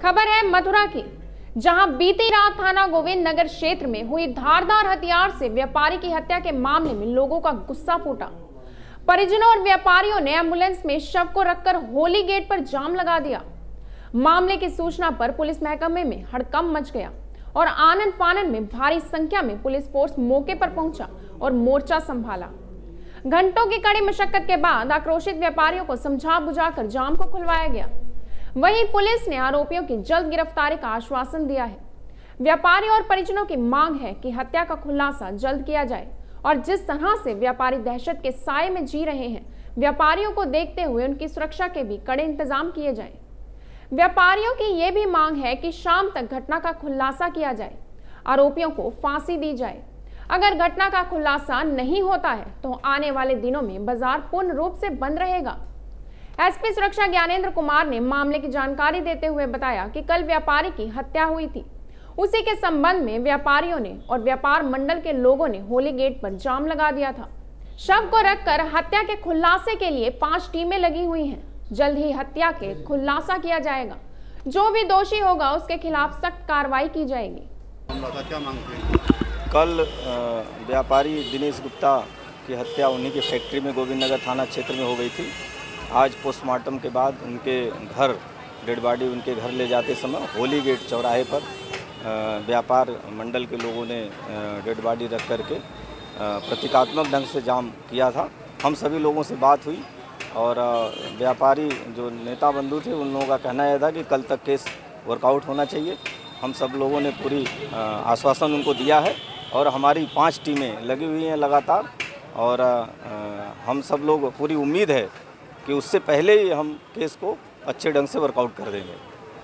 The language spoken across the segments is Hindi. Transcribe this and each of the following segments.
खबर है मथुरा की, जहां बीती रात थाना गोविंद नगर क्षेत्र में हुई धारदार हथियार से व्यापारी की हत्या के मामले में लोगों का गुस्सा फूटा। परिजनों और व्यापारियों ने एम्बुलेंस में शव को रखकर होली गेट पर जाम लगा दिया। मामले की सूचना पर पुलिस महकमे में हड़कंप मच गया और आनन फानन में भारी संख्या में पुलिस फोर्स मौके पर पहुंचा और मोर्चा संभाला। घंटों की कड़ी मशक्कत के बाद आक्रोशित व्यापारियों को समझा बुझाकर जाम को खुलवाया गया। वहीं पुलिस ने आरोपियों की जल्द गिरफ्तारी का आश्वासन दिया है। व्यापारी और परिजनों की मांग है कि हत्या का खुलासा जल्द किया जाए और जिस तरह से व्यापारी दहशत के साए में जी रहे हैं, व्यापारियों को देखते हुए उनकी सुरक्षा के भी कड़े इंतजाम किए जाएं। व्यापारियों की यह भी मांग है कि शाम तक घटना का खुलासा किया जाए, आरोपियों को फांसी दी जाए। अगर घटना का खुलासा नहीं होता है तो आने वाले दिनों में बाजार पूर्ण रूप से बंद रहेगा। एसपी सुरक्षा ज्ञानेंद्र कुमार ने मामले की जानकारी देते हुए बताया कि कल व्यापारी की हत्या हुई थी। उसी के संबंध में व्यापारियों ने और व्यापार मंडल के लोगों ने होली गेट पर जाम लगा दिया था। शव को रखकर हत्या के खुलासे के लिए 5 टीमें लगी हुई हैं। जल्द ही हत्या के खुलासा किया जाएगा। जो भी दोषी होगा उसके खिलाफ सख्त कार्रवाई की जाएगी। कल व्यापारी दिनेश गुप्ता की हत्या उन्हीं की फैक्ट्री में गोविंद नगर थाना क्षेत्र में हो गई थी। आज पोस्टमार्टम के बाद उनके घर डेड बॉडी उनके घर ले जाते समय होली गेट चौराहे पर व्यापार मंडल के लोगों ने डेड बॉडी रख करके प्रतीकात्मक ढंग से जाम किया था। हम सभी लोगों से बात हुई और व्यापारी जो नेता बंधु थे उन लोगों का कहना यह था कि कल तक केस वर्कआउट होना चाहिए। हम सब लोगों ने पूरी आश्वासन उनको दिया है और हमारी 5 टीमें लगी हुई हैं लगातार और हम सब लोग पूरी उम्मीद है कि उससे पहले ही हम केस को अच्छे ढंग से वर्कआउट कर देंगे।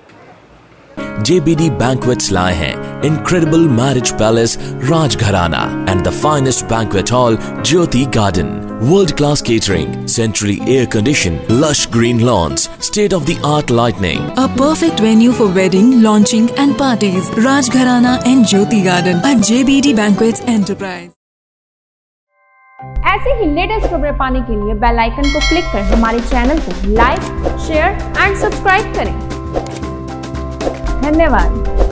JBD Banquets लाए हैं incredible marriage palace Rajgharana and the finest banquet hall Jyoti Garden. World-class catering, centrally air-conditioned, lush green lawns, state-of-the-art lighting. A perfect venue for wedding, launching and parties. Rajgharana and Jyoti Garden at JBD Banquets Enterprise. ऐसे ही लेटेस्ट खबरें पाने के लिए बेल आइकन को क्लिक कर हमारे चैनल को लाइक, शेयर एंड सब्सक्राइब करें। धन्यवाद।